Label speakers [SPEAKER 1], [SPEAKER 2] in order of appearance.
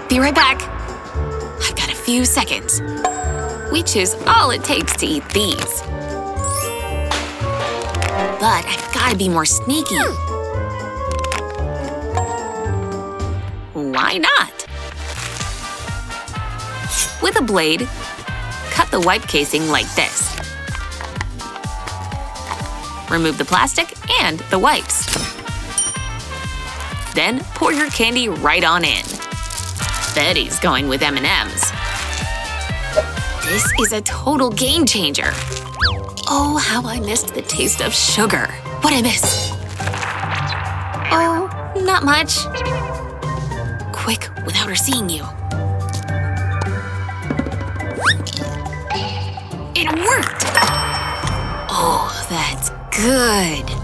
[SPEAKER 1] Be right back. I've got a few seconds. Which is all it takes to eat these. But I've gotta be more sneaky. Why not? With a blade, cut the wipe casing like this. Remove the plastic and the wipes. Then pour your candy right on in. Betty's going with M&Ms. This is a total game changer. Oh, how I missed the taste of sugar. What'd I miss? Oh, not much. Quick, without her seeing you. It worked! Oh, that's good.